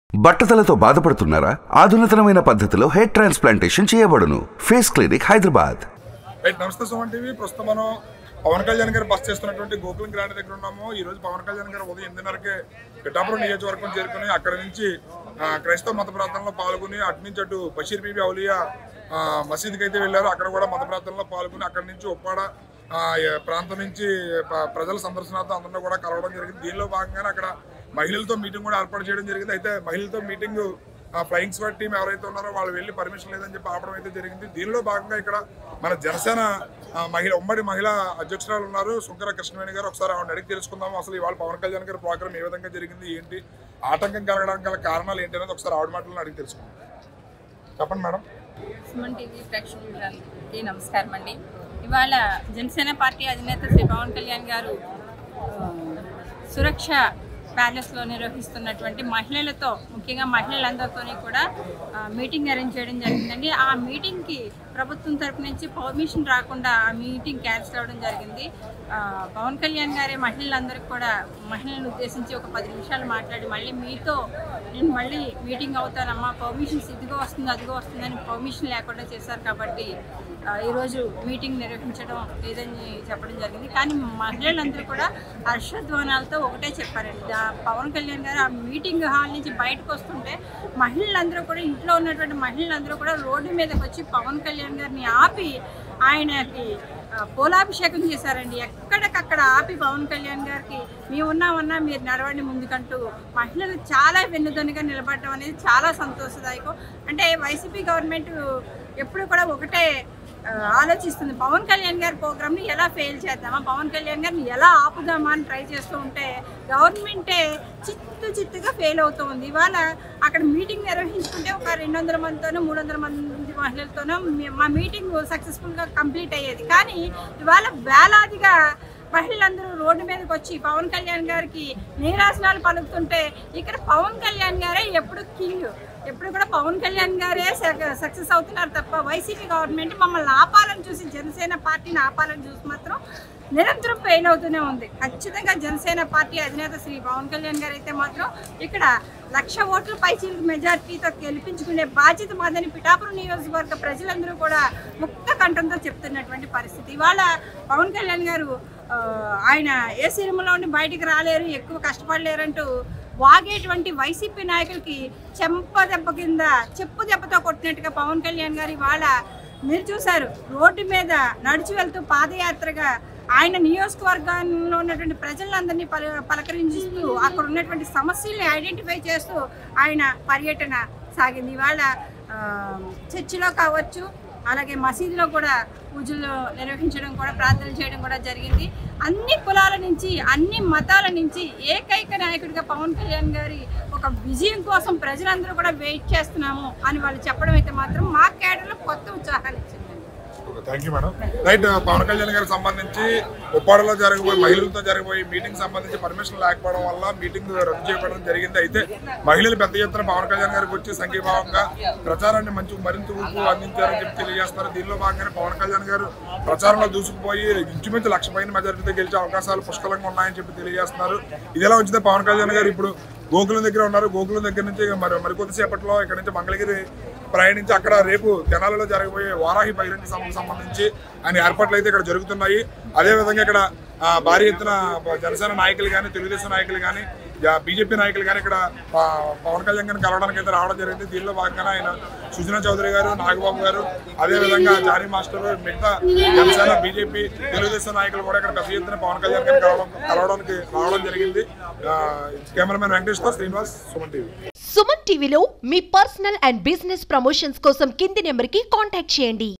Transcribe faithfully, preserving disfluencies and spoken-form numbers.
బట్టతలతో బాధపడుతున్నారా? ఆధునితనమైన పద్ధతిలో హెయిర్ ట్రాన్స్ప్లాంటేషన్ చేయబడును. Face clinic Hyderabad. నమస్తే సుమన్ టీవీ. ప్రస్తుతం మనం పవన్ కళ్యాణ్ గారు బస్ చేస్తున్నటువంటి గోకులం గ్రాండ్ దగ్గర ఉన్నాము. ఈ రోజు పవన్ కళ్యాణ్ గారు ఉదయం ఎనిమిదిన్నరకే పిఠాపురం నియోజకవర్గం చేరుకుని అక్కడ నుంచి క్రైస్తవ మత ప్రార్థనలో పాల్గొని అటు నుంచి అటు బషీర్ బీబీ ఔలియా మసీద్కి అయితే వెళ్ళారు. అక్కడ కూడా మత ప్రార్థనలో పాల్గొని అక్కడి నుంచి ఉప్పాడ ప్రాంతం నుంచి ప్రజల సందర్శనార్థం అందరినీ కూడా కలవడం జరిగింది. దీనిలో భాగంగానే అక్కడ మహిళలతో మీటింగ్ కూడా ఏర్పాటు చేయడం జరిగింది. అయితే మహిళలతో మీటింగ్ ఫ్లయింగ్ స్క్వాడ్ టీం ఎవరైతే ఉన్నారో వాళ్ళు వెళ్ళి పర్మిషన్ లేదని చెప్పి ఆపడం అయితే జరిగింది. దీనిలో భాగంగా ఇక్కడ మన జనసేన మహిళ ఉమ్మడి మహిళా అధ్యక్షురాలు ఉన్నారు శుంకర కృష్ణవేణి గారు. ఒకసారి ఆవిడ అడిగి తెలుసుకుందాము అసలు ఇవాళ పవన్ కళ్యాణ్ గారి ప్రోగ్రామ్ ఏ విధంగా జరిగింది, ఏంటి ఆటంకం కలగడానికి గల కారణాలు ఏంటి అనేది ఒకసారి ఆవిడ మాటలను అడిగి తెలుసుకుందాం. చెప్పండి మేడం. సుమన్ టీవీ ప్రేక్షకులకి నమస్కారం అండి. ఇవాళ జనసేన పార్టీ అధినేత శ్రీ పవన్ కళ్యాణ్ గారు సురక్ష ప్యాలెస్లో నిర్వహిస్తున్నటువంటి మహిళలతో ముఖ్యంగా మహిళలందరితో కూడా మీటింగ్ అరేంజ్ చేయడం జరిగిందండి. ఆ మీటింగ్కి ప్రభుత్వం తరపు నుంచి పర్మిషన్ రాకుండా ఆ మీటింగ్ క్యాన్సిల్ అవ్వడం జరిగింది. పవన్ కళ్యాణ్ గారే మహిళలందరికీ కూడా మహిళలను ఉద్దేశించి ఒక పది నిమిషాలు మాట్లాడి మళ్ళీ మీతో నేను మళ్ళీ మీటింగ్ అవుతానమ్మా, పర్మిషన్స్ ఇదిగో వస్తుంది అదిగో వస్తుందని పర్మిషన్ లేకుండా చేశారు కాబట్టి ఈరోజు మీటింగ్ నిర్వహించడం లేదని చెప్పడం జరిగింది. కానీ మహిళలందరూ కూడా హర్షధ్వానాలతో ఒకటే చెప్పారండి. పవన్ కళ్యాణ్ గారు ఆ మీటింగ్ హాల్ నుంచి బయటకు వస్తుంటే మహిళలందరూ కూడా ఇంట్లో ఉన్నటువంటి మహిళలందరూ కూడా రోడ్డు మీదకి వచ్చి పవన్ కళ్యాణ్ గారిని ఆపి ఆయనకి పూలాభిషేకం చేశారండి. ఎక్కడికక్కడ ఆపి పవన్ కళ్యాణ్ గారికి మేము ఉన్నామన్నా మీరు నడవండి ముందుకంటూ మహిళలు చాలా వెన్నుదన్నుగా నిలబడటం అనేది చాలా సంతోషదాయకం. అంటే వైసీపీ గవర్నమెంట్ ఎప్పుడు కూడా ఒకటే ఆలోచిస్తుంది, పవన్ కళ్యాణ్ గారి ప్రోగ్రామ్ని ఎలా ఫెయిల్ చేద్దామా, పవన్ కళ్యాణ్ గారిని ఎలా ఆపుదామా అని ట్రై చేస్తూ ఉంటే గవర్నమెంటే చిత్తు చిత్తుగా ఫెయిల్ అవుతూ ఉంది. ఇవాళ అక్కడ మీటింగ్ నిర్వహించుకుంటే ఒక రెండు వందల మందితోనో మూడు వందల మంది మహిళలతోనో మా మీటింగ్ సక్సెస్ఫుల్గా కంప్లీట్ అయ్యేది. కానీ ఇవాళ వేలాదిగా మహిళలందరూ రోడ్డు మీదకి వచ్చి పవన్ కళ్యాణ్ గారికి నీరాసనాలు పలుకుతుంటే ఇక్కడ పవన్ కళ్యాణ్ గారే ఎప్పుడు కింగ్, ఎప్పుడు కూడా పవన్ కళ్యాణ్ గారే సక్సెస్ అవుతున్నారు తప్ప వైసీపీ గవర్నమెంట్ మమ్మల్ని ఆపాలని చూసి జనసేన పార్టీని ఆపాలని చూసి మాత్రం నిరంతరం ఫెయిల్ అవుతూనే ఉంది. ఖచ్చితంగా జనసేన పార్టీ అధినేత శ్రీ పవన్ కళ్యాణ్ గారు అయితే మాత్రం ఇక్కడ లక్ష ఓట్ల పైచీలకు మెజార్టీతో గెలిపించుకునే బాధ్యత మాదని పిఠాపురం నియోజకవర్గ ప్రజలందరూ కూడా ముక్త కంఠంతో చెప్తున్నటువంటి పరిస్థితి. ఇవాళ పవన్ కళ్యాణ్ గారు ఆయన ఏ సినిమాలో ఉండి బయటికి రాలేరు, ఎక్కువ కష్టపడలేరంటూ వాగేటువంటి వైసీపీ నాయకులకి చెంప దెబ్బ కింద చెప్పు దెబ్బతో కొట్టినట్టుగా పవన్ కళ్యాణ్ గారు ఇవాళ మీరు చూశారు రోడ్డు మీద నడిచి వెళ్తూ పాదయాత్రగా ఆయన నియోజకవర్గంలో ఉన్నటువంటి ప్రజలందరినీ పల పలకరించిస్తూ అక్కడ ఉన్నటువంటి సమస్యల్ని ఐడెంటిఫై చేస్తూ ఆయన పర్యటన సాగింది. ఇవాళ చర్చిలో కావచ్చు, అలాగే మసీదులో కూడా పూజలు నిర్వహించడం కూడా ప్రార్థనలు చేయడం కూడా జరిగింది. అన్ని కులాల నుంచి అన్ని మతాల నుంచి ఏకైక నాయకుడిగా పవన్ కళ్యాణ్ గారి ఒక విజయం కోసం ప్రజలందరూ కూడా వెయిట్ చేస్తున్నాము అని వాళ్ళు చెప్పడం అయితే మాత్రం మా కేడర్లో కొత్త ఉత్సాహాన్ని ఇచ్చింది. Thank you madam. Right, Pawan Kalyan గారికి సంబంధించి ఉప్పాడలో జరగబోయే మహిళలతో జరగబోయే మీటింగ్ సంబంధించి పర్మిషన్ లేకపోవడం వల్ల మీటింగ్ రద్దు చేయడం జరిగింది. అయితే మహిళలు పెద్ద ఎత్తున పవన్ కళ్యాణ్ గారికి వచ్చి సంఘీభావంగా ప్రచారాన్ని మంచి మరింత ఊపు అందించారని చెప్పి తెలియజేస్తున్నారు. దీనిలో భాగంగానే పవన్ కళ్యాణ్ గారు ప్రచారంలో దూసుకుపోయి ఇంచుమించు లక్ష పైన మెజారిటీతో గెలిచే అవకాశాలు పుష్కలంగా ఉన్నాయని చెప్పి తెలియజేస్తున్నారు. ఇదిలా వచ్చితే పవన్ కళ్యాణ్ గారు ఇప్పుడు గోకులం దగ్గర ఉన్నారు. గోకులం దగ్గర నుంచి మరి మరికొద్దిసేపట్లో ఇక్కడ నుంచి మంగళగిరి ప్రయాణించి అక్కడ రేపు తెనాలలో జరగబోయే వారాహి బహిరంగ సభకు సంబంధించి ఆయన ఏర్పాట్లు అయితే ఇక్కడ జరుగుతున్నాయి. అదేవిధంగా ఇక్కడ భారీ ఎత్తున జనసేన నాయకులు కానీ, తెలుగుదేశం నాయకులు కానీ, బీజేపీ నాయకులు కానీ ఇక్కడ పవన్ కళ్యాణ్ గారిని కలవడానికి అయితే రావడం జరిగింది. దీనిలో భాగంగానే ఆయన సుజనా చౌదరి గారు, నాగబాబు గారు, అదేవిధంగా జానీ మాస్టర్, మిగతా జనసేన, బీజేపీ, తెలుగుదేశం నాయకులు కూడా ఇక్కడ పెద్ద ఎత్తున పవన్ కళ్యాణ్ గారిని కలవడం కలవడానికి రావడం జరిగింది. కెమెరామెన్ వెంకటేష్ తో శ్రీనివాస్, సుమన్ టీవీ. సుమన్ టీవీలో మీ పర్సనల్ అండ్ బిజినెస్ ప్రమోషన్స్ కోసం కింది నెంబర్కి కాంటాక్ట్ చేయండి.